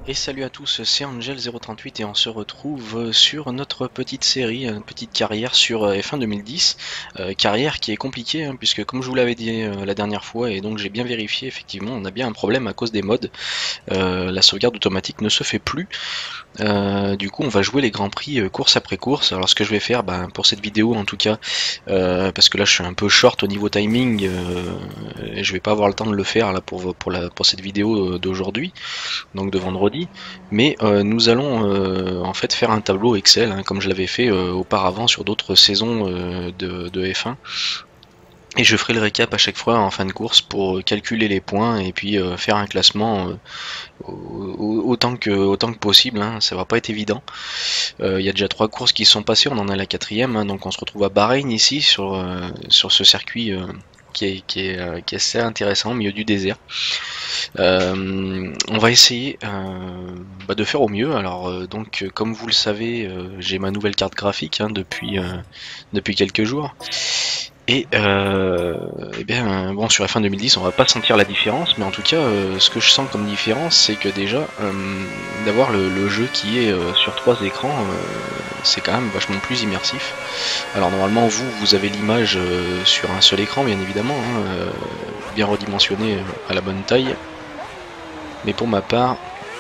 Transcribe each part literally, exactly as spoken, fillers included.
Et salut à tous, c'est Angel zéro trente-huit et on se retrouve sur notre petite série, une petite carrière sur F un deux mille dix. Euh, carrière qui est compliquée hein, puisque comme je vous l'avais dit euh, la dernière fois et donc j'ai bien vérifié, effectivement on a bien un problème à cause des mods. Euh, la sauvegarde automatique ne se fait plus. Euh, du coup on va jouer les grands prix euh, course après course. Alors ce que je vais faire ben, pour cette vidéo en tout cas, euh, parce que là je suis un peu short au niveau timing, euh, et je vais pas avoir le temps de le faire là pour, pour, la, pour cette vidéo d'aujourd'hui, donc de vendredi, mais euh, nous allons euh, en fait faire un tableau Excel, hein, comme je l'avais fait euh, auparavant sur d'autres saisons euh, de, de F un, et je ferai le récap à chaque fois en fin de course pour calculer les points et puis euh, faire un classement euh, autant que autant que possible, hein. Ça va pas être évident. Il euh, y a déjà trois courses qui sont passées, on en a la quatrième, hein, donc on se retrouve à Bahreïn ici sur, euh, sur ce circuit euh, qui, est, qui, est, euh, qui est assez intéressant au milieu du désert. Euh, on va essayer euh, bah, de faire au mieux. Alors euh, donc euh, comme vous le savez, euh, j'ai ma nouvelle carte graphique hein, depuis, euh, depuis quelques jours. Et, euh, et bien bon, sur F un deux mille dix on va pas sentir la différence, mais en tout cas euh, ce que je sens comme différence c'est que déjà euh, d'avoir le, le jeu qui est euh, sur trois écrans, euh, c'est quand même vachement plus immersif. Alors normalement vous vous avez l'image euh, sur un seul écran bien évidemment, hein, euh, bien redimensionné à la bonne taille. Mais pour ma part,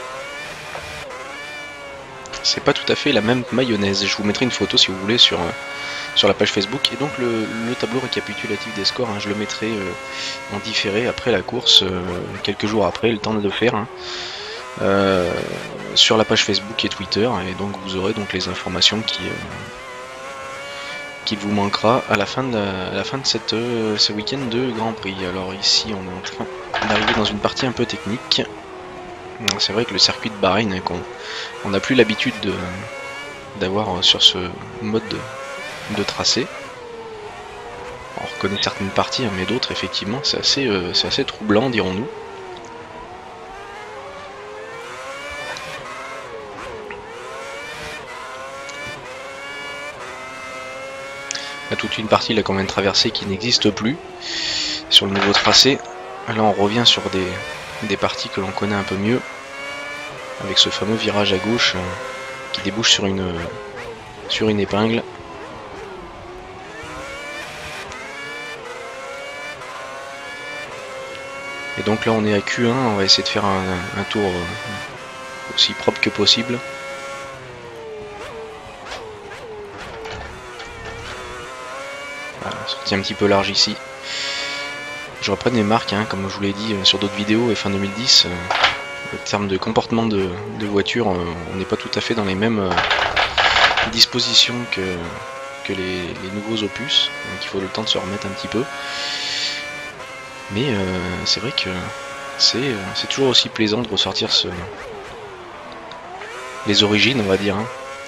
c'est pas tout à fait la même mayonnaise. Je vous mettrai une photo si vous voulez sur, sur la page Facebook. Et donc le, le tableau récapitulatif des scores, hein, je le mettrai euh, en différé après la course, euh, quelques jours après, le temps de le faire, hein, euh, sur la page Facebook et Twitter. Et donc vous aurez donc les informations qui, euh, qu'il vous manquera à la fin de, la, à la fin de cette, euh, ce week-end de Grand Prix. Alors ici on est en train d'arriver dans une partie un peu technique. C'est vrai que le circuit de Bahreïn, hein, qu'on on n'a plus l'habitude d'avoir sur ce mode de, de tracé. On reconnaît certaines parties, hein, mais d'autres, effectivement, c'est assez, euh, c'est assez troublant, dirons-nous. Il y a toute une partie là qu'on vient de traverser qui n'existe plus sur le nouveau tracé. Là, on revient sur des, des parties que l'on connaît un peu mieux, avec ce fameux virage à gauche euh, qui débouche sur une, euh, sur une épingle. Et donc là on est à Q un, on va essayer de faire un, un tour euh, aussi propre que possible. Voilà, sortie un petit peu large ici. Je reprends mes marques, hein, comme je vous l'ai dit euh, sur d'autres vidéos, F un deux mille dix, euh, en termes de comportement de, de voiture, euh, on n'est pas tout à fait dans les mêmes euh, dispositions que, que les, les nouveaux opus, donc il faut le temps de se remettre un petit peu. Mais euh, c'est vrai que c'est euh, toujours aussi plaisant de ressortir ce... les origines, on va dire. Hein.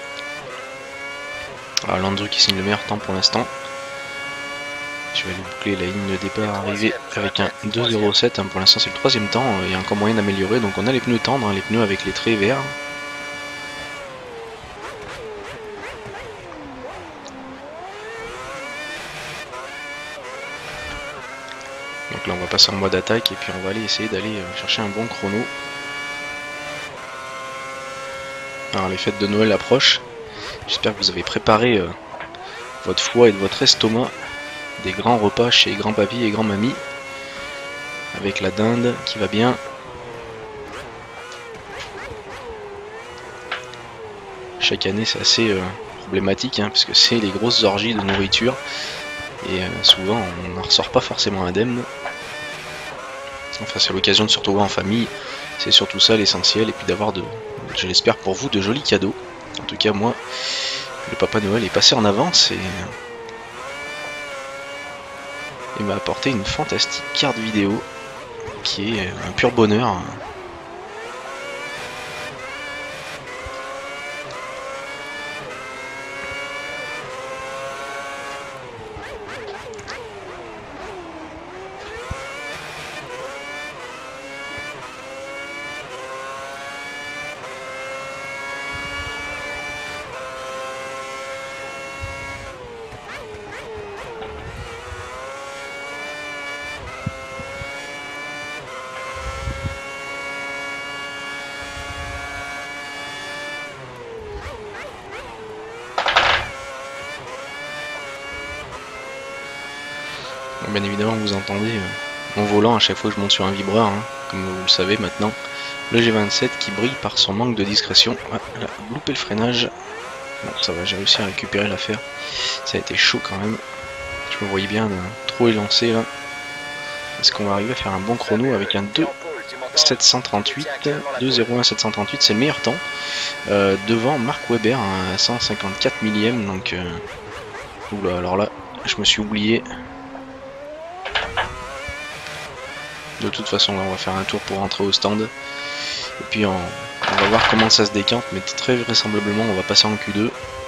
Alors Landru qui signe le meilleur temps pour l'instant. Je vais aller boucler la ligne de départ arrivée avec un deux zéro sept, hein, pour l'instant c'est le troisième temps, il y a encore moyen d'améliorer, donc on a les pneus tendres, hein, les pneus avec les traits verts. Donc là on va passer en mode attaque et puis on va aller essayer d'aller chercher un bon chrono. Alors les fêtes de Noël approchent, j'espère que vous avez préparé euh, votre foie et votre estomac, des grands repas chez grand-papy et grand-mamie, avec la dinde qui va bien. Chaque année c'est assez euh, problématique, hein, parce que c'est les grosses orgies de nourriture, et euh, souvent on n'en ressort pas forcément indemne. Enfin c'est l'occasion de se retrouver en famille, c'est surtout ça l'essentiel, et puis d'avoir de, je l'espère pour vous, de jolis cadeaux. En tout cas moi, le Papa Noël est passé en avance et il m'a apporté une fantastique carte vidéo qui est un pur bonheur. Bien évidemment vous entendez euh, mon volant à chaque fois que je monte sur un vibreur, hein, comme vous le savez maintenant. Le G vingt-sept qui brille par son manque de discrétion. Ah, là, loupé le freinage. Bon ça va, j'ai réussi à récupérer l'affaire. Ça a été chaud quand même. Je me voyais bien euh, trop élancé là. Est-ce qu'on va arriver à faire un bon chrono avec un deux sept cent trente-huit, deux zéro un sept cent trente-huit, c'est le meilleur temps. Euh, devant Mark Webber à cent cinquante-quatre millième, donc... Euh... Oula, alors là, je me suis oublié. De toute façon, là, on va faire un tour pour rentrer au stand. Et puis, on, on va voir comment ça se décante, mais très vraisemblablement, on va passer en Q deux.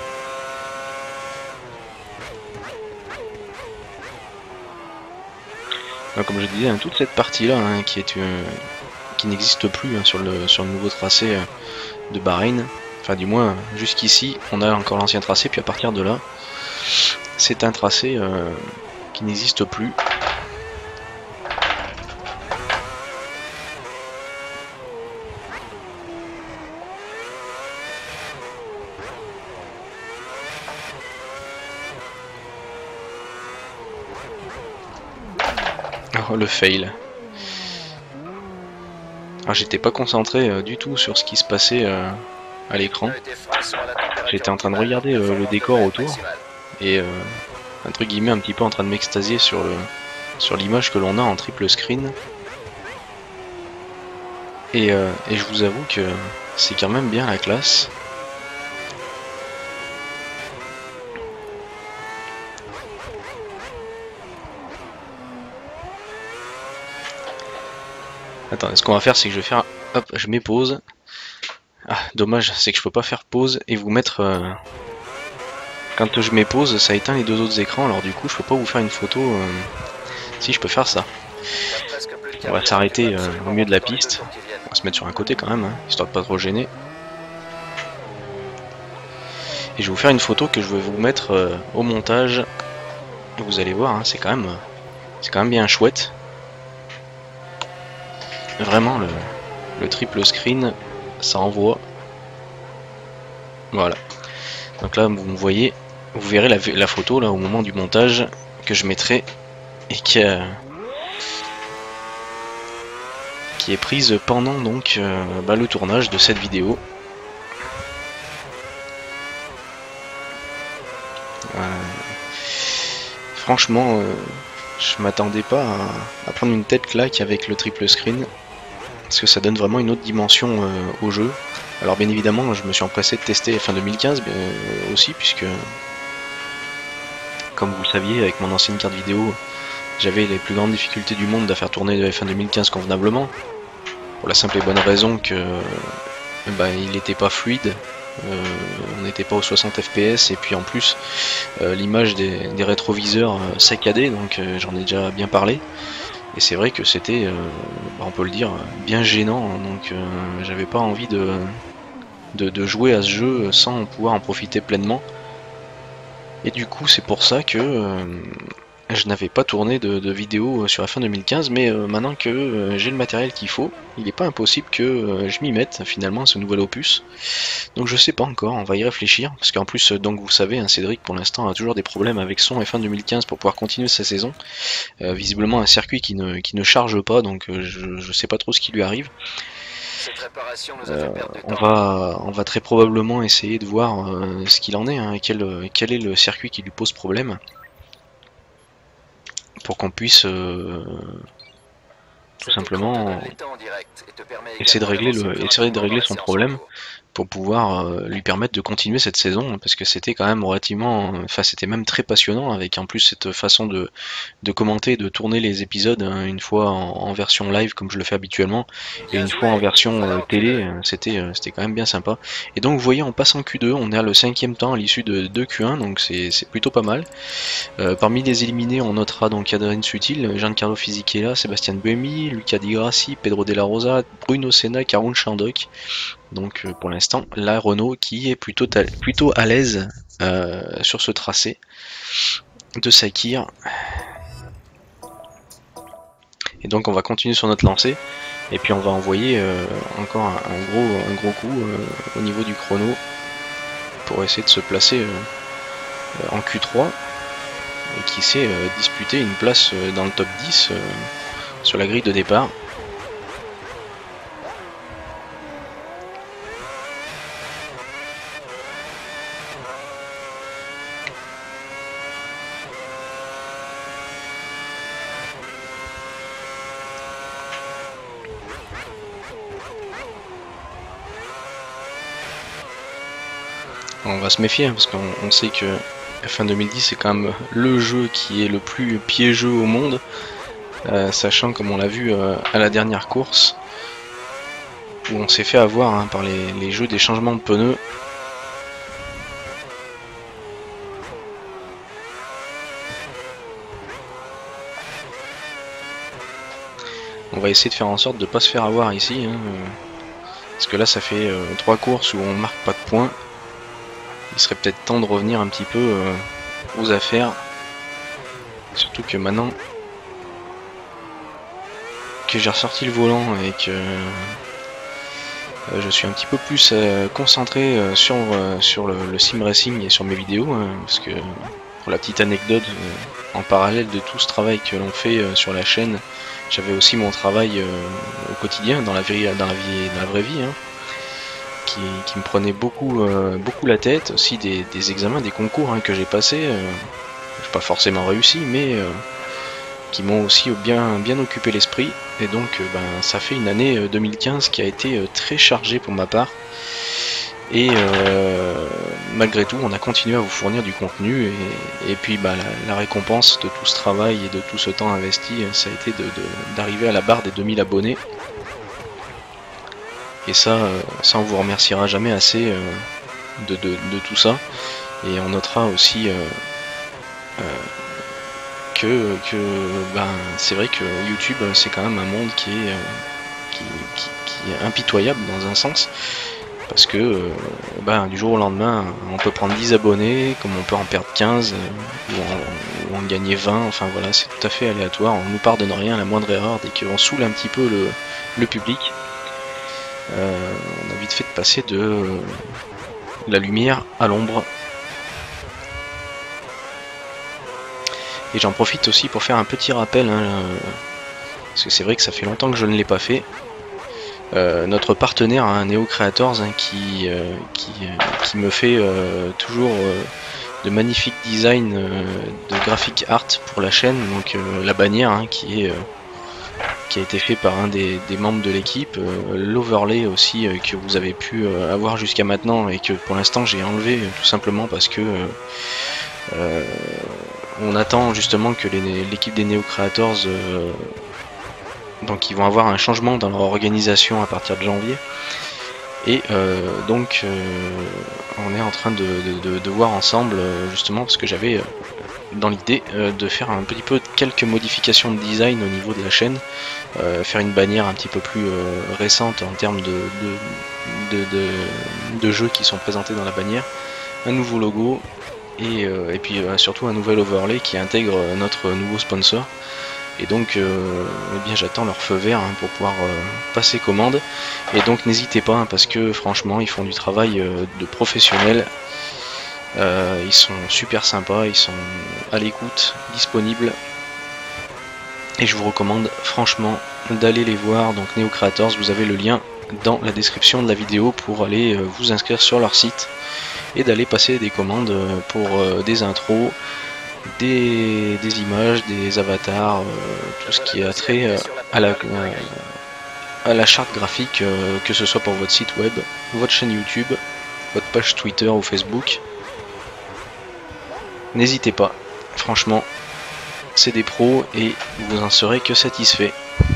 Donc, comme je disais, hein, toute cette partie-là, hein, qui est euh, qui n'existe plus hein, sur, le, sur le nouveau tracé euh, de Bahreïn. Enfin, du moins, jusqu'ici, on a encore l'ancien tracé, puis à partir de là, c'est un tracé euh, qui n'existe plus. Oh, le fail. Alors j'étais pas concentré euh, du tout sur ce qui se passait euh, à l'écran. J'étais en train de regarder euh, le décor autour et euh, entre guillemets un petit peu en train de m'extasier sur le sur l'image que l'on a en triple screen. Et, euh, et je vous avoue que c'est quand même bien la classe. Attends, ce qu'on va faire, c'est que je vais faire... Hop, je mets pause. Ah, dommage, c'est que je peux pas faire pause et vous mettre... Euh... Quand je mets pause, ça éteint les deux autres écrans, alors du coup, je peux pas vous faire une photo... Euh... Si, je peux faire ça. On va s'arrêter euh, au milieu de la piste. On va se mettre sur un côté quand même, hein, histoire de pas trop gêner. Et je vais vous faire une photo que je vais vous mettre euh, au montage. Et vous allez voir, hein, c'est quand même... C'est quand même bien chouette. Vraiment, le, le triple screen, ça envoie. Voilà. Donc là, vous me voyez, vous verrez la, la photo là au moment du montage que je mettrai et qui, a, qui est prise pendant donc euh, bah, le tournage de cette vidéo. Euh, franchement, euh, je m'attendais pas à, à prendre une tête claque avec le triple screen. Parce que ça donne vraiment une autre dimension euh, au jeu. Alors bien évidemment, je me suis empressé de tester F un deux mille quinze euh, aussi, puisque comme vous le saviez, avec mon ancienne carte vidéo, j'avais les plus grandes difficultés du monde à faire tourner le F un deux mille quinze convenablement, pour la simple et bonne raison que bah, il n'était pas fluide, euh, on n'était pas aux soixante F P S, et puis en plus euh, l'image des, des rétroviseurs euh, saccadée, donc euh, j'en ai déjà bien parlé. Et c'est vrai que c'était, euh, on peut le dire, bien gênant, hein, donc euh, j'avais pas envie de, de, de jouer à ce jeu sans pouvoir en profiter pleinement. Et du coup c'est pour ça que euh, je n'avais pas tourné de, de vidéo sur F un deux mille quinze, mais euh, maintenant que euh, j'ai le matériel qu'il faut, il n'est pas impossible que euh, je m'y mette finalement à ce nouvel opus. Donc je sais pas encore, on va y réfléchir, parce qu'en plus, donc vous savez, hein, Cédric pour l'instant a toujours des problèmes avec son F un deux mille quinze pour pouvoir continuer sa saison. Euh, visiblement un circuit qui ne, qui ne charge pas, donc euh, je, je sais pas trop ce qui lui arrive. Euh, on, va, on va très probablement essayer de voir euh, ce qu'il en est, hein, quel, quel est le circuit qui lui pose problème, pour qu'on puisse euh, tout simplement essayer de régler, le, essayer de régler son problème pour pouvoir euh, lui permettre de continuer cette saison, parce que c'était quand même relativement, enfin c'était même très passionnant, avec en plus cette façon de, de commenter, de tourner les épisodes, hein, une fois en, en version live comme je le fais habituellement, et une fois en version euh, télé, c'était euh, c'était quand même bien sympa. Et donc vous voyez, on passe en Q deux, on est à le cinquième temps à l'issue de deux Q un, donc c'est plutôt pas mal. Euh, parmi les éliminés, on notera donc Adrien Sutil, Giancarlo Fisichella, Sébastien Buemi, Luca Di Grassi, Pedro Della Rosa, Bruno Senna, Karun Chandok. Donc euh, pour l'instant, la Renault qui est plutôt, plutôt à l'aise euh, sur ce tracé de Sakhir. Et donc on va continuer sur notre lancée. Et puis on va envoyer euh, encore un, un, gros, un gros coup euh, au niveau du chrono pour essayer de se placer euh, en Q trois. et qui sait euh, disputer une place euh, dans le top dix euh, sur la grille de départ. On va se méfier hein, parce qu'on sait que F un deux mille dix c'est quand même le jeu qui est le plus piégeux au monde, euh, sachant comme on l'a vu euh, à la dernière course où on s'est fait avoir hein, par les, les jeux des changements de pneus. On va essayer de faire en sorte de ne pas se faire avoir ici, hein, euh, parce que là ça fait euh, trois courses où on marque pas de points. Il serait peut-être temps de revenir un petit peu euh, aux affaires. Surtout que maintenant que j'ai ressorti le volant et que euh, je suis un petit peu plus euh, concentré euh, sur, euh, sur le, le sim racing et sur mes vidéos. Hein, parce que pour la petite anecdote, euh, en parallèle de tout ce travail que l'on fait euh, sur la chaîne, j'avais aussi mon travail euh, au quotidien, dans la, vie, dans la, vie, dans la vraie vie. Hein. Qui, qui me prenait beaucoup, euh, beaucoup la tête, aussi des, des examens, des concours hein, que j'ai passés, euh, j'ai pas forcément réussi, mais euh, qui m'ont aussi bien, bien occupé l'esprit, et donc euh, ben, ça fait une année euh, deux mille quinze qui a été euh, très chargée pour ma part, et euh, malgré tout on a continué à vous fournir du contenu, et, et puis ben, la, la récompense de tout ce travail et de tout ce temps investi, ça a été d'arriver à la barre des deux mille abonnés. Et ça, euh, ça on vous remerciera jamais assez euh, de, de, de tout ça. Et on notera aussi euh, euh, que, que ben, c'est vrai que YouTube c'est quand même un monde qui est, euh, qui, qui, qui est impitoyable dans un sens. Parce que euh, ben, du jour au lendemain, on peut prendre dix abonnés, comme on peut en perdre quinze, euh, ou, en, ou en gagner vingt, enfin voilà, c'est tout à fait aléatoire. On nous pardonne rien, la moindre erreur, dès qu'on saoule un petit peu le, le public. Euh, on a vite fait de passer de euh, la lumière à l'ombre. Et j'en profite aussi pour faire un petit rappel, hein, euh, parce que c'est vrai que ça fait longtemps que je ne l'ai pas fait. Euh, notre partenaire, hein, Neo Creators, hein, qui, euh, qui, euh, qui me fait euh, toujours euh, de magnifiques designs euh, de graphic art pour la chaîne, donc euh, la bannière hein, qui est... Euh, qui a été fait par un des, des membres de l'équipe, euh, l'overlay aussi euh, que vous avez pu euh, avoir jusqu'à maintenant et que pour l'instant j'ai enlevé euh, tout simplement parce que euh, euh, on attend justement que l'équipe des Neo Creators euh, donc ils vont avoir un changement dans leur organisation à partir de janvier, et euh, donc euh, on est en train de, de, de, de voir ensemble euh, justement parce que j'avais euh, dans l'idée euh, de faire un petit peu quelques modifications de design au niveau de la chaîne, euh, faire une bannière un petit peu plus euh, récente en termes de, de, de, de, de jeux qui sont présentés dans la bannière, un nouveau logo et, euh, et puis euh, surtout un nouvel overlay qui intègre notre nouveau sponsor. Et donc euh, eh bien j'attends leur feu vert hein, pour pouvoir euh, passer commande, et donc n'hésitez pas hein, parce que franchement ils font du travail euh, de professionnels. Euh, ils sont super sympas, ils sont à l'écoute, disponibles, et je vous recommande franchement d'aller les voir. Donc Neo Creators, vous avez le lien dans la description de la vidéo pour aller euh, vous inscrire sur leur site et d'aller passer des commandes euh, pour euh, des intros, des, des images, des avatars, euh, tout ce qui a trait euh, à, la, euh, à la charte graphique, euh, que ce soit pour votre site web, votre chaîne YouTube, votre page Twitter ou Facebook. N'hésitez pas, franchement, c'est des pros et vous en serez que satisfait.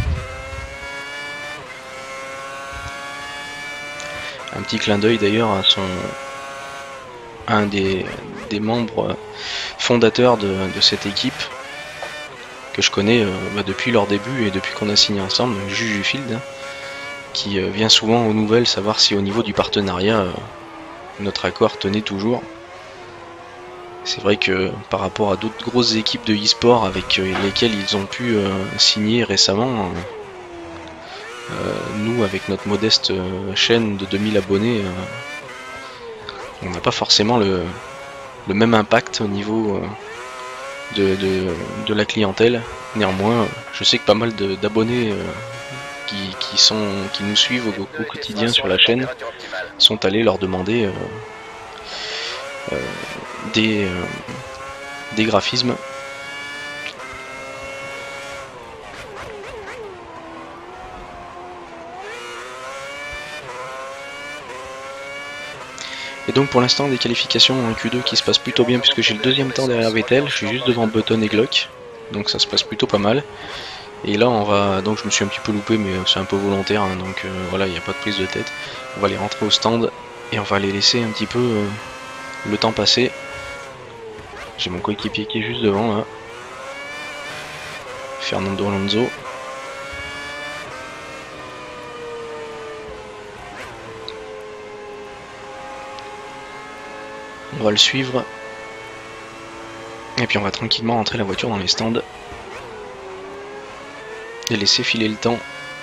Un petit clin d'œil d'ailleurs à son à un des, des membres fondateurs de, de cette équipe que je connais euh, bah, depuis leur début et depuis qu'on a signé ensemble, Jujufield, hein, qui euh, vient souvent aux nouvelles savoir si au niveau du partenariat euh, notre accord tenait toujours. C'est vrai que par rapport à d'autres grosses équipes de e-sport avec euh, lesquelles ils ont pu euh, signer récemment, euh, nous avec notre modeste euh, chaîne de deux mille abonnés, euh, on n'a pas forcément le, le même impact au niveau, euh, de, de, de la clientèle. Néanmoins, je sais que pas mal d'abonnés euh, qui, qui, sont, qui nous suivent au, au quotidien sur la chaîne sont allés leur demander euh, euh, des, euh, des graphismes. Et donc pour l'instant des qualifications en Q deux qui se passent plutôt bien puisque j'ai le deuxième temps derrière Vettel, je suis juste devant Button et Glock, donc ça se passe plutôt pas mal. Et là on va, donc je me suis un petit peu loupé mais c'est un peu volontaire, hein, donc euh, voilà, il n'y a pas de prise de tête. On va les rentrer au stand et on va les laisser un petit peu euh, le temps passer. J'ai mon coéquipier qui est juste devant là, Fernando Alonso. On va le suivre. Et puis on va tranquillement rentrer la voiture dans les stands. Et laisser filer le temps.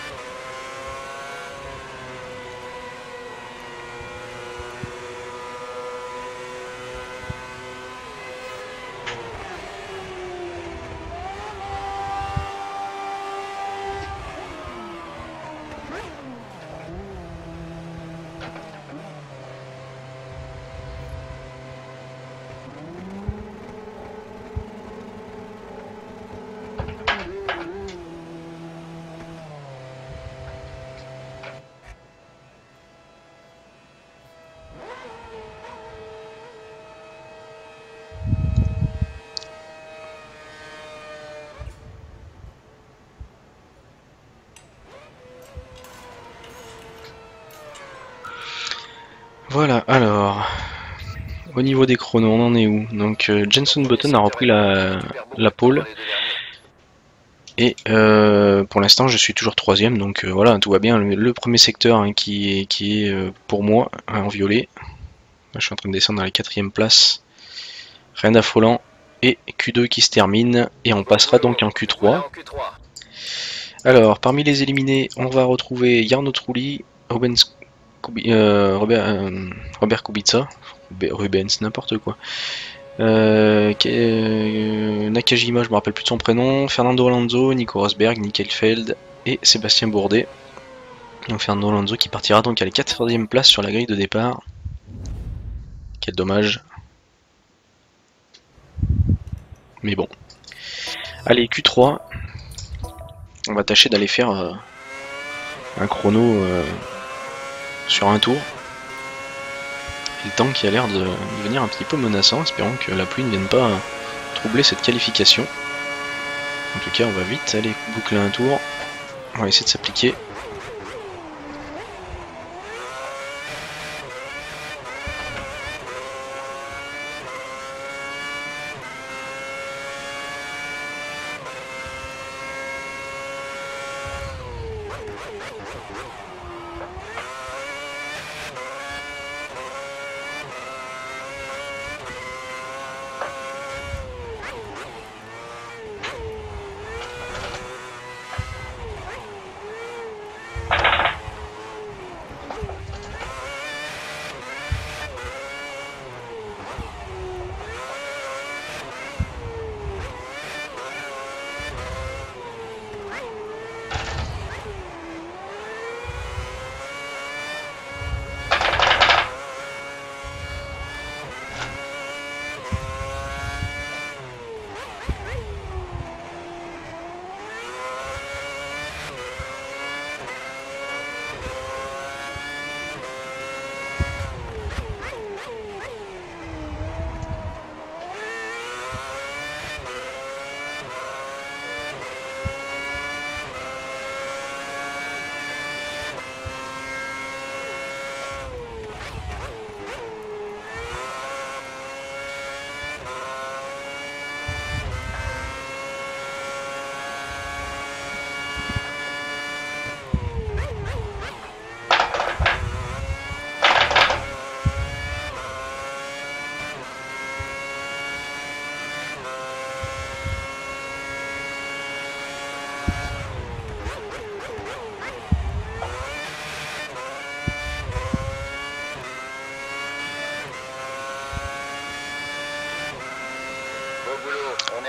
Voilà, alors, au niveau des chronos, on en est où? Donc euh, Jenson Button a repris la, la pole. Et euh, pour l'instant je suis toujours troisième, donc euh, voilà, tout va bien. Le, le premier secteur hein, qui est, qui est euh, pour moi hein, en violet. Là, je suis en train de descendre dans la quatrième place. Rien d'affolant. Et Q deux qui se termine. Et on passera donc en Q trois. Alors, parmi les éliminés, on va retrouver Jarno Trulli, Rubens, Kubi, euh, Robert, euh, Robert Kubica, Rubens, n'importe quoi. Euh, euh, Nakajima, je me rappelle plus de son prénom, Fernando Alonso, Nico Rosberg, Nick Heidfeld et Sébastien Bourdet. Donc Fernando Alonso qui partira donc à la quatrième place sur la grille de départ. Quel dommage. Mais bon. Allez, Q trois. On va tâcher d'aller faire euh, un chrono euh, sur un tour. Et le temps qui a l'air de devenir un petit peu menaçant, espérons que la pluie ne vienne pas troubler cette qualification. En tout cas, on va vite aller boucler un tour. On va essayer de s'appliquer.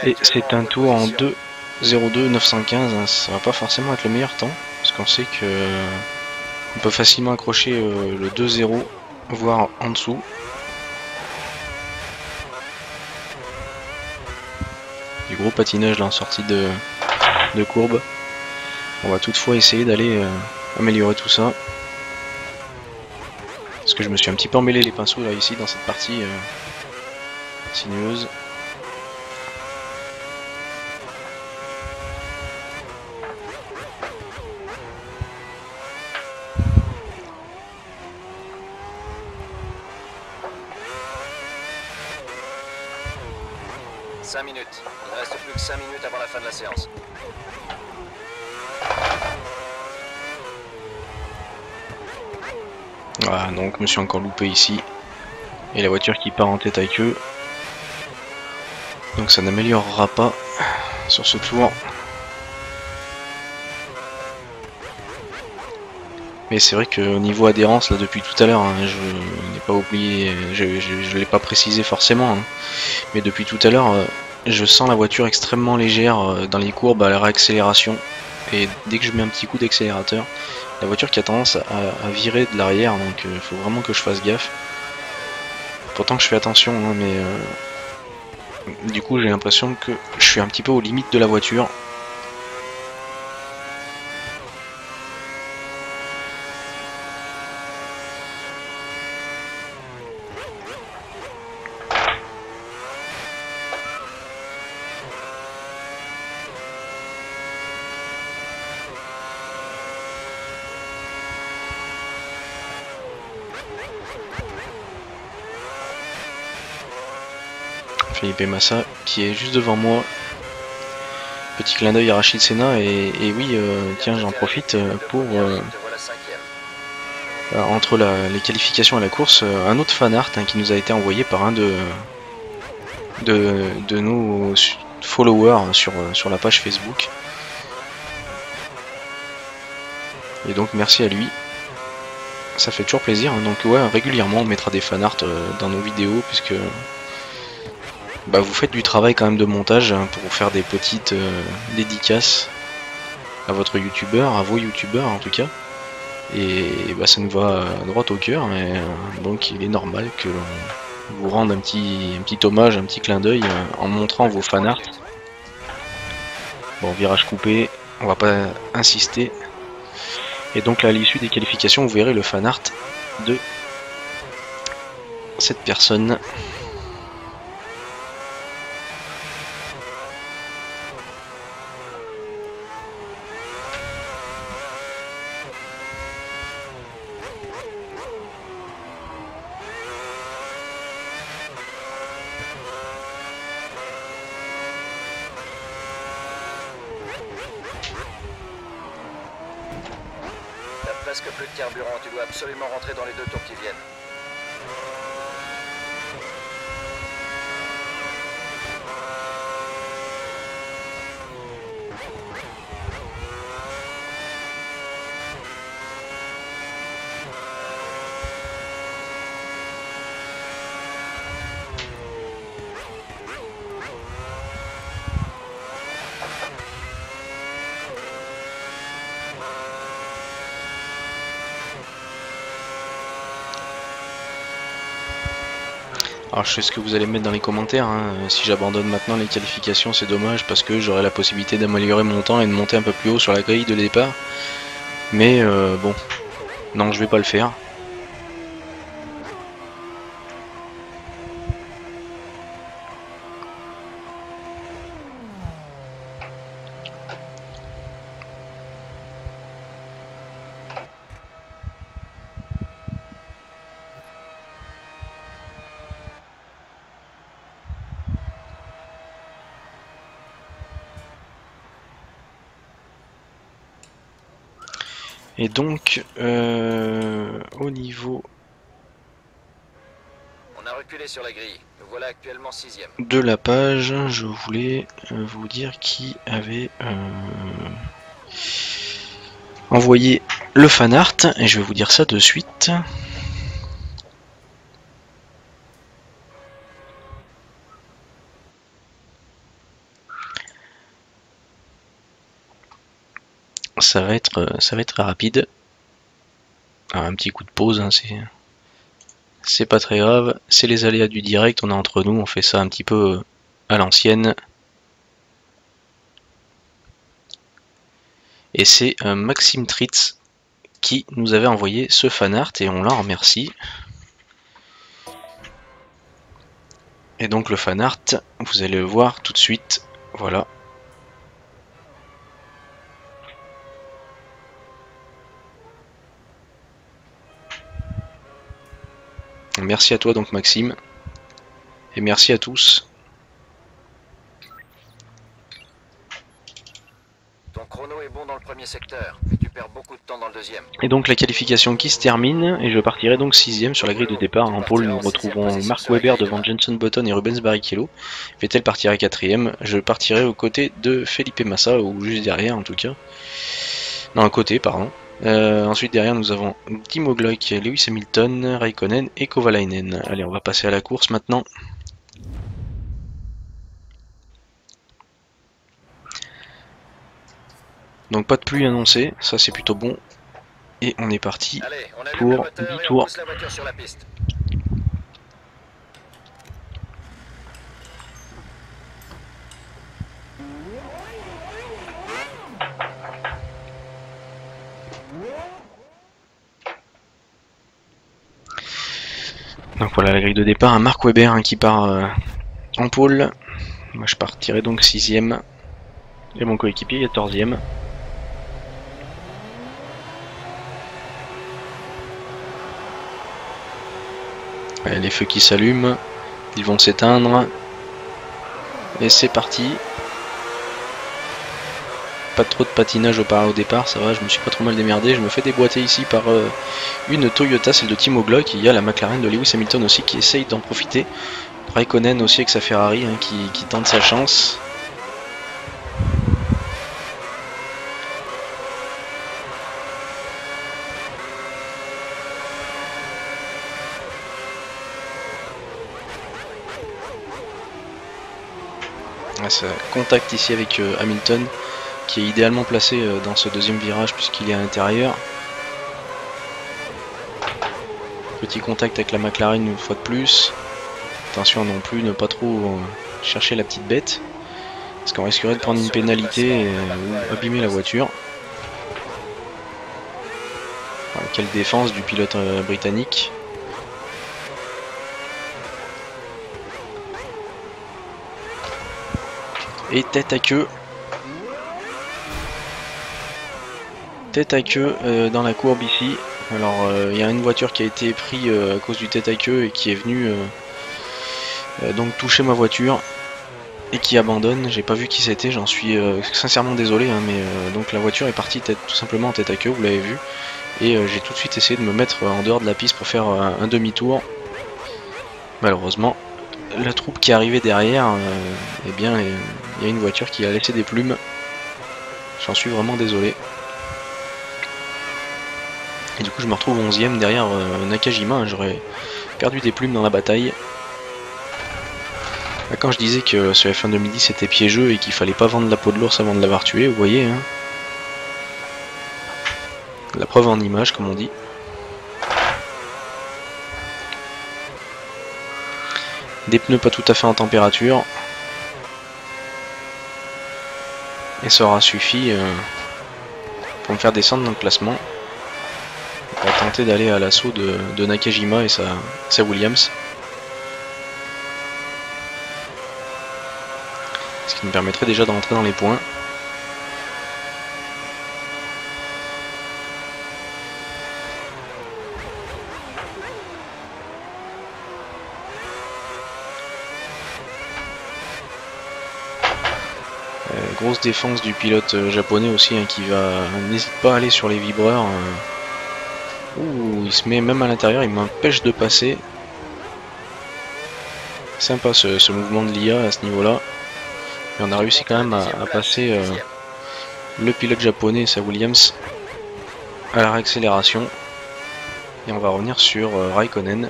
Et c'est un tour en deux zéro deux neuf cent quinze, hein. Ça va pas forcément être le meilleur temps, parce qu'on sait que on peut facilement accrocher euh, le deux zéro, voire en dessous. Du gros patinage là en sortie de, de courbe. On va toutefois essayer d'aller euh, améliorer tout ça. Parce que je me suis un petit peu emmêlé les pinceaux là ici dans cette partie euh, sinueuse. cinq minutes. Il ne reste plus que cinq minutes avant la fin de la séance. Voilà, donc je me suis encore loupé ici. Et la voiture qui part en tête avec eux. Donc ça n'améliorera pas sur ce tour. Mais c'est vrai qu'au niveau adhérence, là depuis tout à l'heure, hein, je n'ai pas oublié, je ne l'ai pas précisé forcément, hein, mais depuis tout à l'heure, euh, je sens la voiture extrêmement légère euh, dans les courbes à la réaccélération. Et dès que je mets un petit coup d'accélérateur, la voiture qui a tendance à, à virer de l'arrière, donc il euh, faut vraiment que je fasse gaffe. Pourtant que je fais attention, hein, mais euh, du coup j'ai l'impression que je suis un petit peu aux limites de la voiture. Felipe Massa qui est juste devant moi. Petit clin d'œil à Rachid Senna et, et oui, euh, tiens, j'en profite pour euh, euh, entre la, les qualifications et la course, euh, un autre fan art hein, qui nous a été envoyé par un de de, de nos followers sur, sur la page Facebook. Et donc merci à lui. Ça fait toujours plaisir. Hein. Donc ouais, régulièrement on mettra des fan art euh, dans nos vidéos puisque bah, vous faites du travail quand même de montage hein, pour faire des petites euh, dédicaces à votre youtubeur, à vos youtubeurs en tout cas. Et bah, ça nous va droit au cœur, mais euh, donc il est normal que l'on vous rende un petit, un petit hommage, un petit clin d'œil euh, en montrant vos fan art. Bon, virage coupé, on va pas insister. Et donc là, à l'issue des qualifications, vous verrez le fan art de cette personne. Presque plus de carburant, tu dois absolument rentrer dans les deux tours qui viennent. Alors je sais ce que vous allez mettre dans les commentaires, hein. Si j'abandonne maintenant les qualifications c'est dommage parce que j'aurai la possibilité d'améliorer mon temps et de monter un peu plus haut sur la grille de départ. Mais euh, bon, non je vais pas le faire. Et donc, euh, au niveau On a reculé sur la grille. Nous voilà actuellement sixième. de la page, je voulais vous dire qui avait euh, envoyé le fan art, et je vais vous dire ça de suite. ça va être, ça va être rapide. Alors, un petit coup de pause, hein, c'est, c'est pas très grave. C'est les aléas du direct, on est entre nous, on fait ça un petit peu à l'ancienne. Et c'est euh, Maxime Tritz qui nous avait envoyé ce fanart et on l'en remercie. Et donc le fanart, vous allez le voir tout de suite. Voilà. Merci à toi donc Maxime. Et merci à tous. Ton chrono est bon dans le premier secteur, mais tu perds beaucoup de temps dans le deuxième. Et donc la qualification qui se termine, et je partirai donc sixième sur la grille de départ. En pôle, nous retrouvons Mark Webber devant Jenson Button et Rubens Barrichello. Vettel partira quatrième. Je partirai aux côtés de Felipe Massa, ou juste derrière en tout cas. Non, à côté, pardon. Euh, ensuite derrière nous avons Timo Glock, Lewis Hamilton, Raikkonen et Kovalainen. Allez, on va passer à la course maintenant. Donc pas de pluie annoncée, ça c'est plutôt bon. Et on est parti Allez, on allume pour le moteur dix et on tours. pousse la voiture sur la piste. Donc voilà la grille de départ, un Mark Webber hein, qui part euh, en pôle. Moi je partirai donc sixième. Et mon coéquipier quatorzième. Allez, les feux qui s'allument, ils vont s'éteindre. Et c'est parti. Pas trop de patinage au, au départ, ça va, je me suis pas trop mal démerdé. Je me fais déboîter ici par euh, une Toyota, celle de Timo Glock. Il y a la McLaren de Lewis Hamilton aussi qui essaye d'en profiter. Raikkonen aussi avec sa Ferrari hein, qui, qui tente sa chance. Ah, ça contact ici avec euh, Hamilton qui est idéalement placé euh, dans ce deuxième virage puisqu'il est à l'intérieur. Petit contact avec la McLaren une fois de plus. Attention non plus, ne pas trop euh, chercher la petite bête. Parce qu'on risquerait de prendre une pénalité et, ou abîmer la voiture. Voilà, quelle défense du pilote euh, britannique. Et tête à queue. Tête à queue euh, dans la courbe ici. Alors il euh, y a une voiture qui a été prise euh, à cause du tête à queue et qui est venue euh, euh, donc toucher ma voiture et qui abandonne. J'ai pas vu qui c'était, j'en suis euh, sincèrement désolé hein, mais euh, donc la voiture est partie tête, tout simplement en tête à queue, vous l'avez vu. Et euh, j'ai tout de suite essayé de me mettre en dehors de la piste pour faire un, un demi-tour. Malheureusement, la troupe qui est arrivée derrière, euh, eh bien il y a une voiture qui a laissé des plumes. J'en suis vraiment désolé. Et du coup je me retrouve onzième derrière euh, Nakajima, hein, j'aurais perdu des plumes dans la bataille. Là, quand je disais que ce F un deux mille dix était piégeux et qu'il fallait pas vendre la peau de l'ours avant de l'avoir tué, vous voyez, hein. La preuve en image comme on dit. Des pneus pas tout à fait en température. Et ça aura suffi euh, pour me faire descendre dans le classement. On va tenter d'aller à l'assaut de, de Nakajima et sa, sa Williams. Ce qui me permettrait déjà de rentrer dans les points. Euh, grosse défense du pilote euh, japonais aussi hein, qui va n'hésite pas à aller sur les vibreurs. Euh. Ouh, il se met même à l'intérieur, il m'empêche de passer. Sympa ce, ce mouvement de l'I A à ce niveau-là. Et on a réussi quand même à, à passer euh, le pilote japonais et sa Williams à la réaccélération. Et on va revenir sur euh, Raikkonen.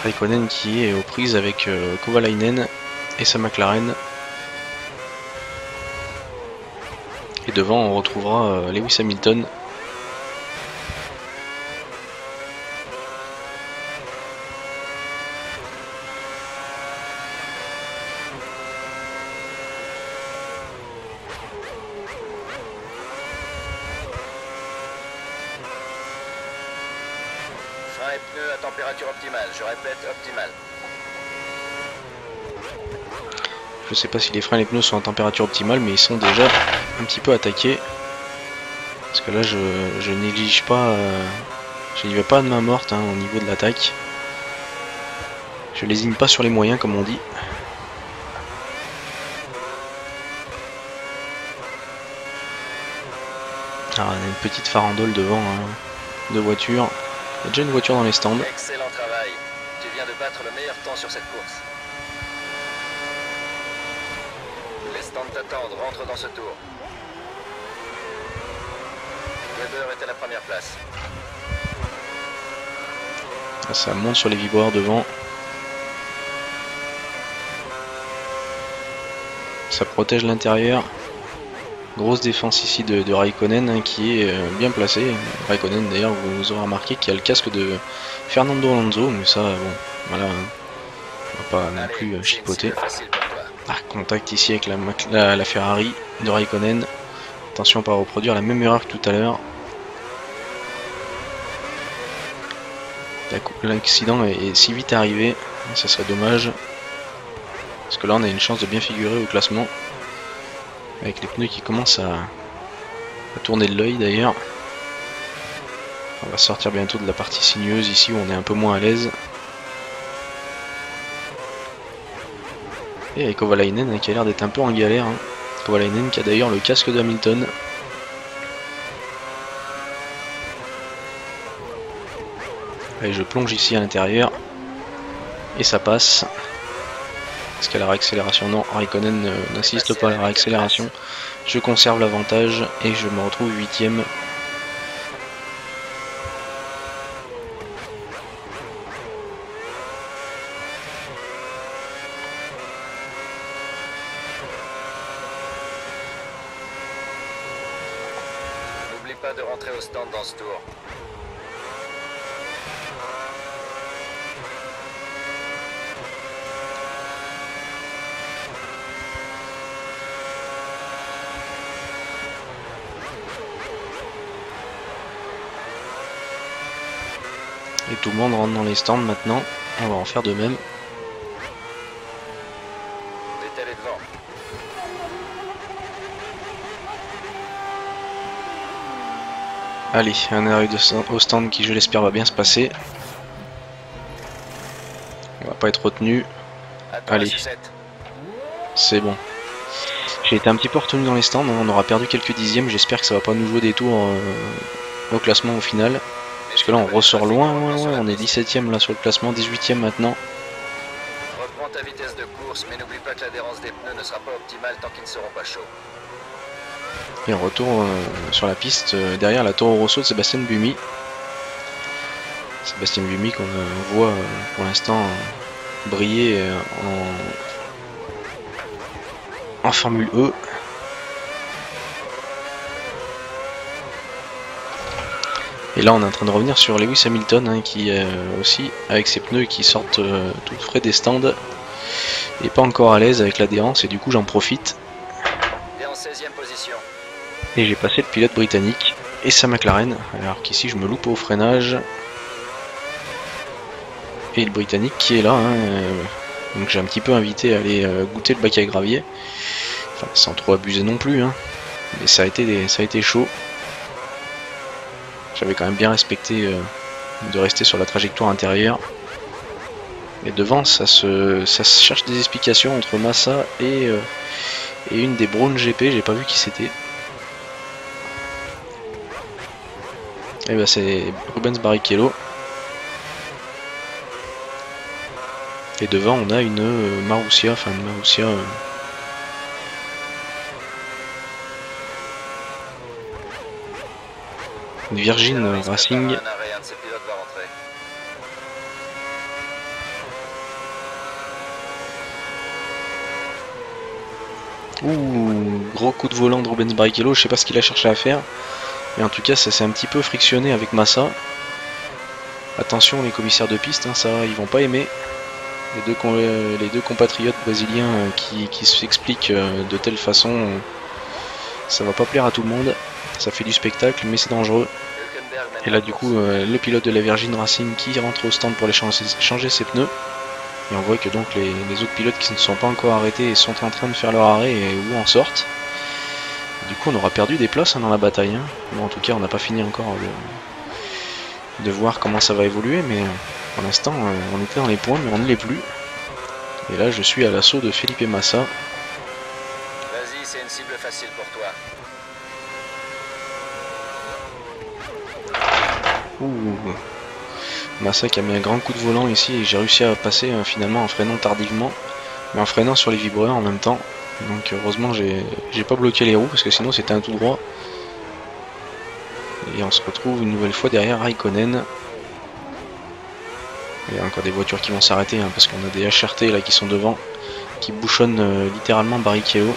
Raikkonen qui est aux prises avec euh, Kovalainen et sa McLaren. Et devant on retrouvera euh, Lewis Hamilton. Frein et pneus à température optimale, je répète, optimale. Je sais pas si les freins et les pneus sont en température optimale, mais ils sont déjà un petit peu attaqués. Parce que là je, je néglige pas, euh, je n'y vais pas de main morte hein, au niveau de l'attaque. Je lésigne pas sur les moyens comme on dit. Alors, on a une petite farandole devant hein, de voitures. Il y a déjà une voiture dans les stands. Excellent travail. Tu viens de battre le meilleur temps sur cette course. Les stands t'attendent, rentre dans ce tour. Weber est à la première place. Ça monte sur les vibreurs devant. Ça protège l'intérieur. Grosse défense ici de, de Raikkonen hein, qui est euh, bien placé. Raikkonen d'ailleurs vous, vous aurez remarqué qu'il y a le casque de Fernando Alonso, mais ça bon voilà, on va pas non Allez, plus euh, c'est une chipoter. cible facile pour toi. Ah, contact ici avec la, la, la Ferrari de Raikkonen. Attention à pas reproduire la même erreur que tout à l'heure. L'accident est, est si vite arrivé, ça serait dommage. Parce que là on a une chance de bien figurer au classement. Avec les pneus qui commencent à, à tourner de l'œil d'ailleurs. On va sortir bientôt de la partie sinueuse ici où on est un peu moins à l'aise. Et avec Kovalainen hein, qui a l'air d'être un peu en galère. Hein. Kovalainen qui a d'ailleurs le casque de Hamilton. Allez, je plonge ici à l'intérieur. Et ça passe. Est-ce qu'à la réaccélération? Non, Raikkonen n'assiste pas à la réaccélération. Je conserve l'avantage et je me retrouve huitième. N'oublie pas de rentrer au stand dans ce tour. Et tout le monde rentre dans les stands maintenant. On va en faire de même. Vettel est devant. Allez, un arrêt de stand, au stand qui je l'espère va bien se passer. On va pas être retenu. Attends, Allez, la sucette. c'est bon. J'ai été un petit peu retenu dans les stands, on aura perdu quelques dixièmes, j'espère que ça va pas nous jouer des tours euh, au classement au final. Parce que là on ressort loin, loin, loin, on est dix-septième là sur le classement, dix-huitième maintenant. Reprends ta vitesse de course, mais n'oublie pas que l'adhérence des pneus ne sera pas optimale tant qu'ils ne seront pas chauds. Et on retourne euh, sur la piste euh, derrière la Toro Rosso de Sébastien Buemi. Sébastien Buemi qu'on euh, voit euh, pour l'instant euh, briller euh, en, en Formule E. Et là on est en train de revenir sur Lewis Hamilton hein, qui euh, aussi avec ses pneus qui sortent euh, tout frais des stands et pas encore à l'aise avec l'adhérence et du coup j'en profite. Et en seizième position. Et j'ai passé le pilote britannique et sa McLaren, alors qu'ici je me loupe au freinage. Et le britannique qui est là, hein, euh, donc j'ai un petit peu invité à aller euh, goûter le bac à gravier. Enfin sans trop abuser non plus, hein, mais ça a été, des, ça a été chaud. J'avais quand même bien respecté euh, de rester sur la trajectoire intérieure. Et devant, ça se, ça se cherche des explications entre Massa et, euh, et une des Brown G P, j'ai pas vu qui c'était. Et bah c'est Rubens Barrichello. Et devant, on a une euh, Marussia, enfin une Marussia. Euh, Une Virgin Racing. Ouh, gros coup de volant de Rubens Barrichello, je sais pas ce qu'il a cherché à faire. Mais en tout cas, ça s'est un petit peu frictionné avec Massa. Attention les commissaires de piste, hein, ça ils vont pas aimer. Les deux, euh, les deux compatriotes brésiliens euh, qui, qui s'expliquent euh, de telle façon, euh, ça va pas plaire à tout le monde. Ça fait du spectacle, mais c'est dangereux. Et là du coup, euh, le pilote de la Virgin Racing qui rentre au stand pour les changer, changer ses pneus. Et on voit que donc les, les autres pilotes qui ne sont pas encore arrêtés sont en train de faire leur arrêt et où en sortent. Du coup on aura perdu des places hein, dans la bataille. Hein. Bon, en tout cas on n'a pas fini encore de, de voir comment ça va évoluer, mais pour l'instant euh, on était dans les points mais on ne l'est plus. Et là je suis à l'assaut de Felipe Massa. Vas-y, c'est une cible facile pour toi. Ouh. Massa qui a mis un grand coup de volant ici et j'ai réussi à passer euh, finalement en freinant tardivement, mais en freinant sur les vibreurs en même temps. Donc heureusement j'ai pas bloqué les roues parce que sinon c'était un tout droit. Et on se retrouve une nouvelle fois derrière Raikkonen. Il y a encore des voitures qui vont s'arrêter hein, parce qu'on a des H R T là qui sont devant, qui bouchonnent euh, littéralement Barrichello.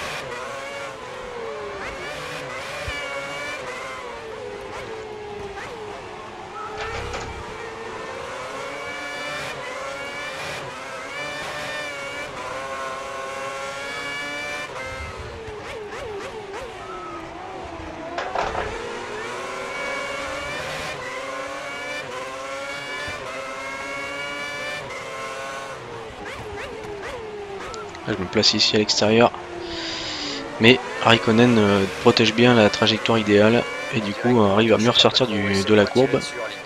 Là, je me place ici à l'extérieur. Mais Raikkonen euh, protège bien la trajectoire idéale et du coup euh, arrive à mieux ressortir du, de la courbe.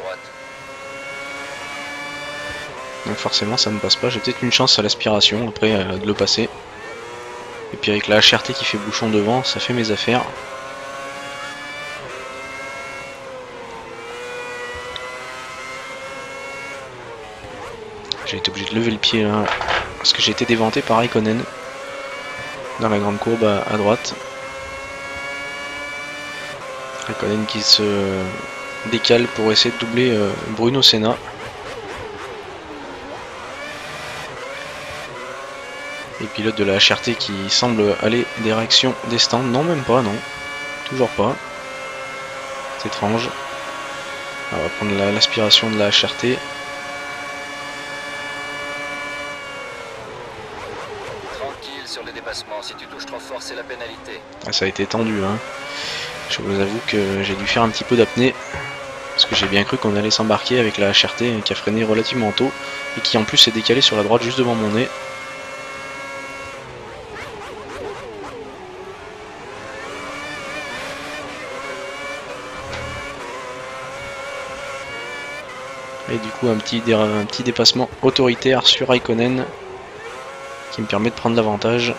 Donc forcément ça ne passe pas. J'ai peut-être une chance à l'aspiration après euh, de le passer. Et puis avec la H R T qui fait bouchon devant, ça fait mes affaires. J'ai été obligé de lever le pied là, parce que j'ai été déventé par Raikkonen dans la grande courbe à, à droite. Raikkonen qui se décale pour essayer de doubler euh, Bruno Senna. Les pilotes de la H R T qui semblent aller direction des stands. Non, même pas, non. Toujours pas. C'est étrange. On va prendre l'aspiration la, de la H R T. Sur les dépassements, si tu touches trop fort, c'est la pénalité. Ah, ça a été tendu, hein. Je vous avoue que j'ai dû faire un petit peu d'apnée parce que j'ai bien cru qu'on allait s'embarquer avec la H R T qui a freiné relativement tôt et qui en plus s'est décalé sur la droite juste devant mon nez. Et du coup un petit, un petit dépassement autoritaire sur Raikkonen qui me permet de prendre l'avantage.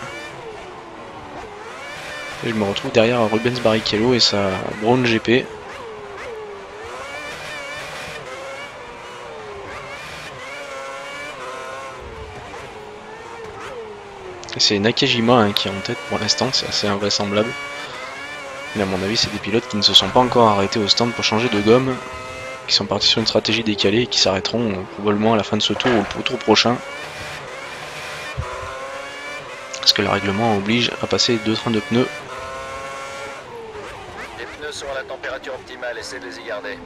Et je me retrouve derrière Rubens Barrichello et sa Brown G P. C'est Nakajima hein, qui est en tête pour l'instant, c'est assez invraisemblable. Mais à mon avis c'est des pilotes qui ne se sont pas encore arrêtés au stand pour changer de gomme, qui sont partis sur une stratégie décalée et qui s'arrêteront euh, probablement à la fin de ce tour ou au tour prochain. Parce que le règlement oblige à passer deux trains de pneus. Les pneus sont à la température optimale, essaie de les y garder.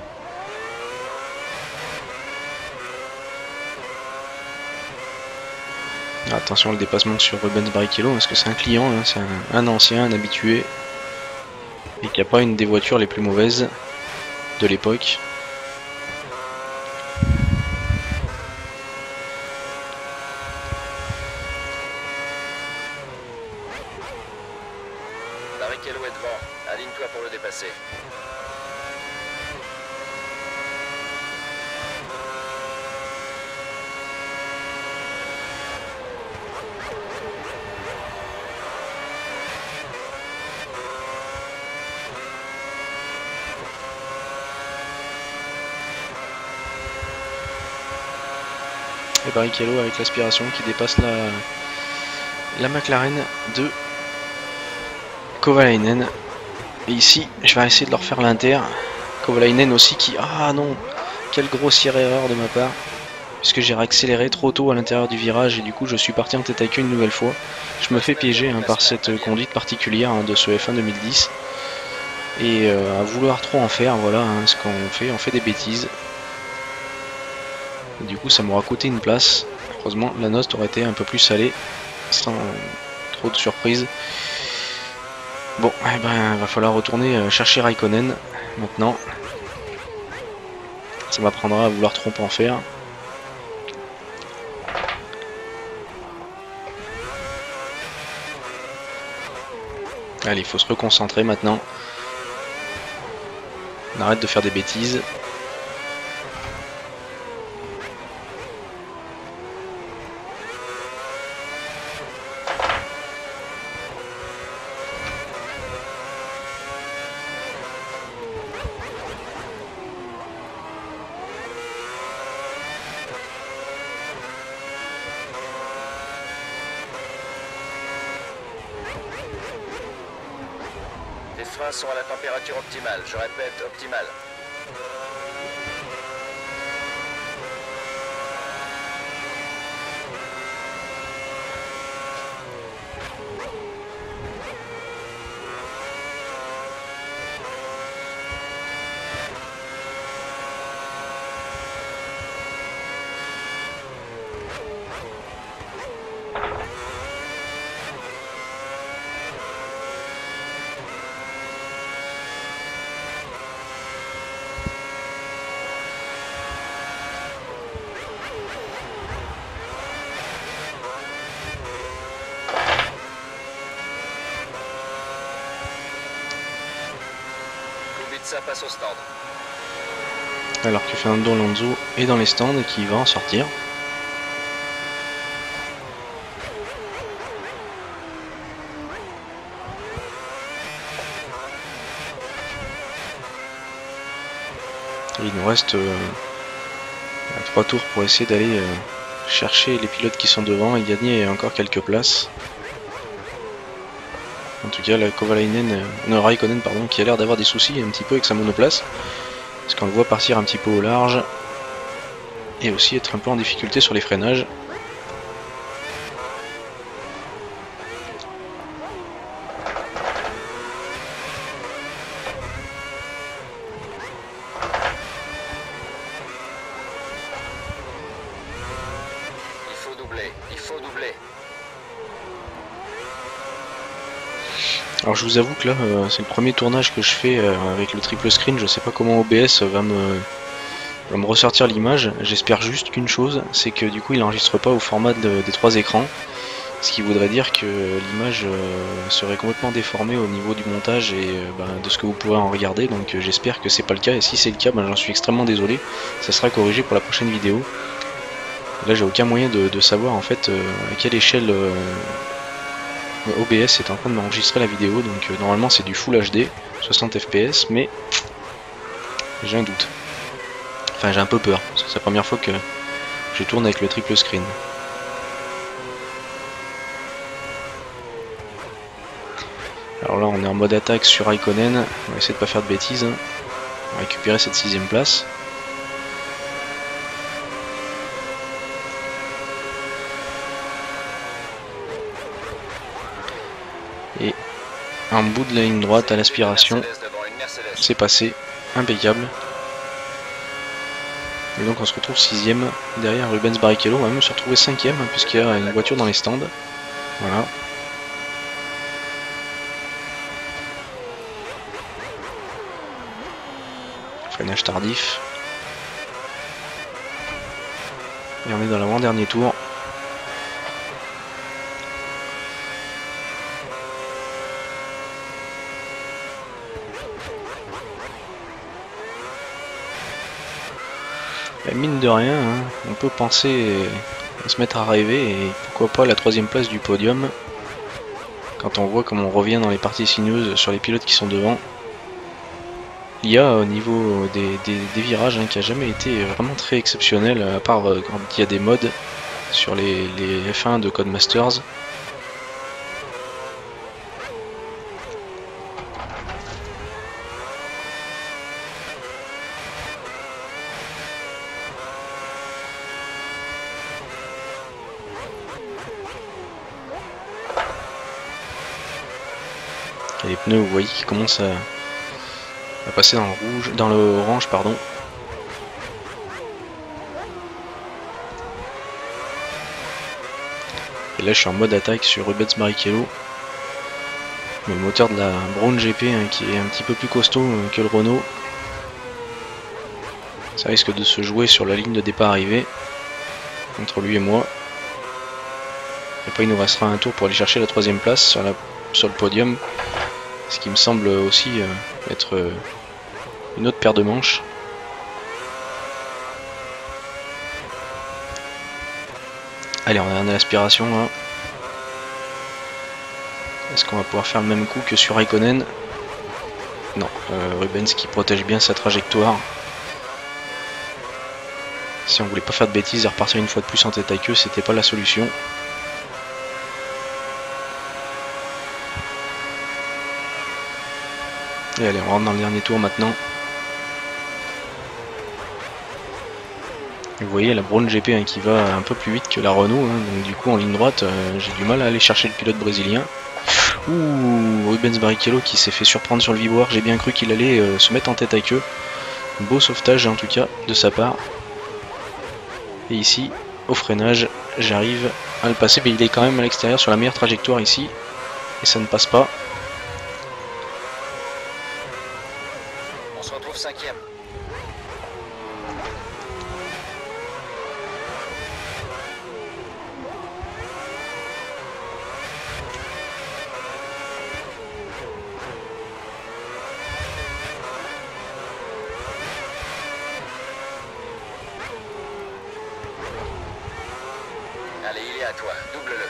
Attention le dépassement sur Rubens Barrichello parce que c'est un client, hein, c'est un, un ancien, un habitué. Et qui n'a pas une des voitures les plus mauvaises de l'époque. Barrichello est devant, aligne-toi pour le dépasser. Et Barrichello avec l'aspiration qui dépasse la, la McLaren de Kovalainen. Et ici, je vais essayer de leur faire l'inter. Kovalainen aussi qui... Ah non, quelle grossière erreur de ma part. puisque j'ai réaccéléré trop tôt à l'intérieur du virage et du coup je suis parti en tête à queue une nouvelle fois. Je me fais piéger hein, par cette conduite particulière hein, de ce F un deux mille dix. Et euh, à vouloir trop en faire, voilà hein, ce qu'on fait, on fait des bêtises. Et du coup ça m'aura coûté une place. Heureusement la note aurait été un peu plus salée, sans trop de surprises. Bon, eh ben, va falloir retourner chercher Raikkonen maintenant. Ça m'apprendra à vouloir trop en faire. Allez, il faut se reconcentrer maintenant. On arrête de faire des bêtises. Les freins sont à la température optimale, je répète, optimale. Ça passe au stand. Alors que Fernando Alonso est dans les stands et qui va en sortir. Et il nous reste euh, trois tours pour essayer d'aller euh, chercher les pilotes qui sont devant et gagner encore quelques places. En tout cas, la Kovalainen, euh, non, Raikkonen pardon, qui a l'air d'avoir des soucis un petit peu avec sa monoplace. Parce qu'on le voit partir un petit peu au large. Et aussi être un peu en difficulté sur les freinages. Il faut doubler, il faut doubler. Alors je vous avoue que là euh, c'est le premier tournage que je fais euh, avec le triple screen, je sais pas comment O B S va me, va me ressortir l'image, j'espère juste qu'une chose, c'est que du coup il n'enregistre pas au format de, des trois écrans, ce qui voudrait dire que l'image euh, serait complètement déformée au niveau du montage et euh, ben, de ce que vous pourrez en regarder, donc euh, j'espère que c'est pas le cas, et si c'est le cas, ben, j'en suis extrêmement désolé, ça sera corrigé pour la prochaine vidéo. Là j'ai aucun moyen de, de savoir en fait euh, à quelle échelle euh, O B S est en train de m'enregistrer la vidéo, donc euh, normalement c'est du Full H D, soixante F P S, mais j'ai un doute. Enfin j'ai un peu peur, parce que c'est la première fois que je tourne avec le triple screen. Alors là on est en mode attaque sur Raikkonen, on va essayer de pas faire de bêtises, hein. On va récupérer cette sixième place. Et en bout de la ligne droite à l'aspiration, c'est passé, impeccable. Et donc on se retrouve sixième derrière Rubens Barrichello, on va même se retrouver cinquième hein, puisqu'il y a une voiture dans les stands. Voilà. Freinage tardif. Et on est dans l'avant-dernier tour. Et mine de rien, hein, on peut penser à se mettre à rêver et pourquoi pas la troisième place du podium quand on voit comme on revient dans les parties sinueuses sur les pilotes qui sont devant. Il y a au niveau des, des, des virages hein, qui a jamais été vraiment très exceptionnel à part euh, quand il y a des modes sur les, les F un de Codemasters. Et les pneus, vous voyez, qui commencent à, à passer dans le rouge, dans le orange, pardon. Et là, je suis en mode attaque sur Rubens Barrichello. Le moteur de la Brown G P, hein, qui est un petit peu plus costaud euh, que le Renault. Ça risque de se jouer sur la ligne de départ arrivée entre lui et moi. Et après il nous restera un tour pour aller chercher la troisième place sur, la, sur le podium. Ce qui me semble aussi euh, être euh, une autre paire de manches. Allez, on a un aspiration là. Est-ce qu'on va pouvoir faire le même coup que sur Raikkonen? Non, euh, Rubens qui protège bien sa trajectoire. Si on voulait pas faire de bêtises et repartir une fois de plus en tête à queue, c'était pas la solution. Et allez, on rentre dans le dernier tour maintenant. Vous voyez la Brown G P hein, qui va un peu plus vite que la Renault, hein, donc du coup en ligne droite, euh, j'ai du mal à aller chercher le pilote brésilien. Ouh, Rubens Barrichello qui s'est fait surprendre sur le vivoire, j'ai bien cru qu'il allait euh, se mettre en tête à queue. Beau sauvetage en tout cas de sa part. Et ici, au freinage, j'arrive à le passer, mais il est quand même à l'extérieur sur la meilleure trajectoire ici. Et ça ne passe pas. On se retrouve cinquième. Allez, il est à toi, double-le.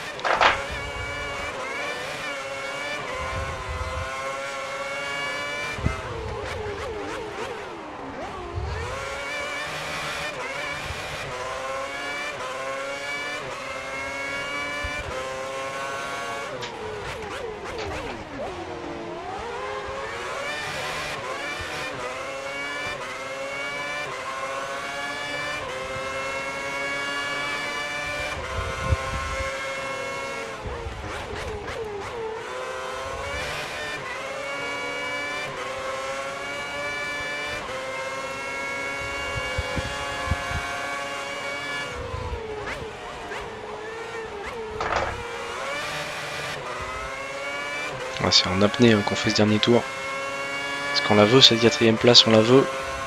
Ouais, c'est en apnée hein, qu'on fait ce dernier tour. Est-ce qu'on la veut cette quatrième place? On la veut.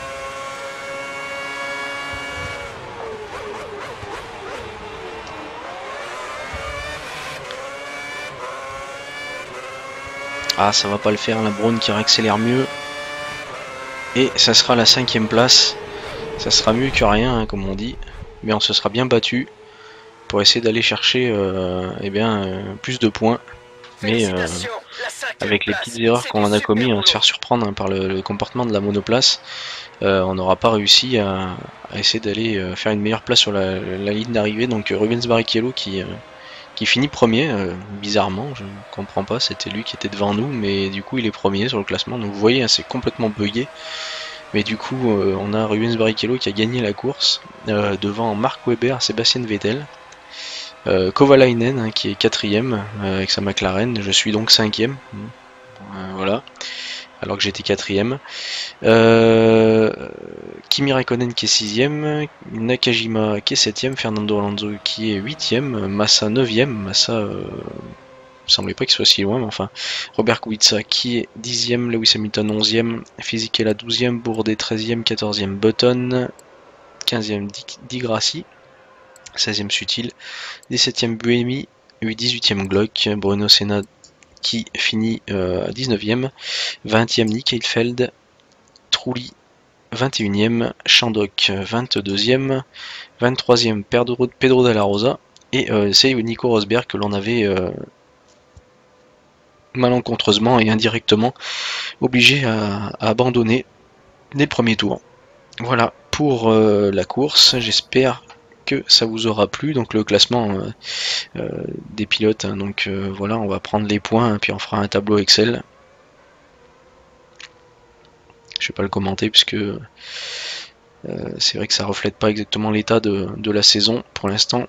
Ah, ça va pas le faire, la Brown qui réaccélère mieux. Et ça sera la cinquième place. Ça sera mieux que rien, hein, comme on dit. Mais on se sera bien battu pour essayer d'aller chercher euh, eh bien, euh, plus de points. Mais euh, avec les petites erreurs qu'on en a commis, hein, se faire surprendre hein, par le, le comportement de la monoplace, euh, on n'aura pas réussi à, à essayer d'aller euh, faire une meilleure place sur la, la ligne d'arrivée. Donc Rubens Barrichello qui, euh, qui finit premier, euh, bizarrement, je ne comprends pas, c'était lui qui était devant nous, mais du coup il est premier sur le classement. Donc vous voyez, hein, c'est complètement bugué. Mais du coup, euh, on a Rubens Barrichello qui a gagné la course euh, devant Mark Webber, Sébastien Vettel. Euh, Kovalainen hein, qui est quatrième euh, avec sa McLaren, je suis donc cinquième, euh, voilà, alors que j'étais quatrième. Euh, Kimi Raikkonen qui est sixième, Nakajima qui est septième, Fernando Alonso qui est huitième, Massa neuvième, Massa euh, il semblait pas qu'il soit si loin, mais enfin, Robert Kubica qui est dixième, Lewis Hamilton onzième, Fisichella douzième, Bourdet treizième, quatorzième Button, quinzième Di Grassi, seizième Sutil, dix-septième Buemi, dix-huitième Glock, Bruno Senna qui finit euh, à dix-neuvième, vingtième Nick Heidfeld, Trulli vingt et unième, Chandok vingt-deuxième, vingt-troisième Pedro, Pedro Della Rosa, et euh, c'est Nico Rosberg que l'on avait euh, malencontreusement et indirectement obligé à, à abandonner les premiers tours. Voilà pour euh, la course, j'espère que ça vous aura plu. Donc le classement euh, euh, des pilotes, hein, donc euh, voilà, on va prendre les points hein, puis on fera un tableau Excel. Je vais pas le commenter puisque euh, c'est vrai que ça reflète pas exactement l'état de, de la saison pour l'instant.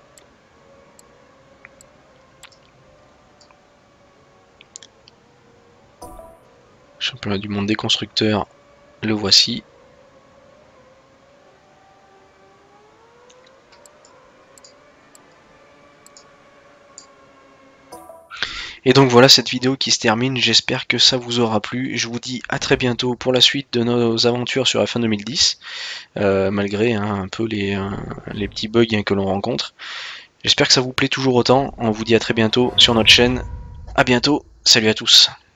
Championnat du monde des constructeurs, le voici. Et donc voilà cette vidéo qui se termine, j'espère que ça vous aura plu. Je vous dis à très bientôt pour la suite de nos aventures sur F un deux mille dix, euh, malgré hein, un peu les, euh, les petits bugs hein, que l'on rencontre. J'espère que ça vous plaît toujours autant, on vous dit à très bientôt sur notre chaîne. À bientôt, salut à tous.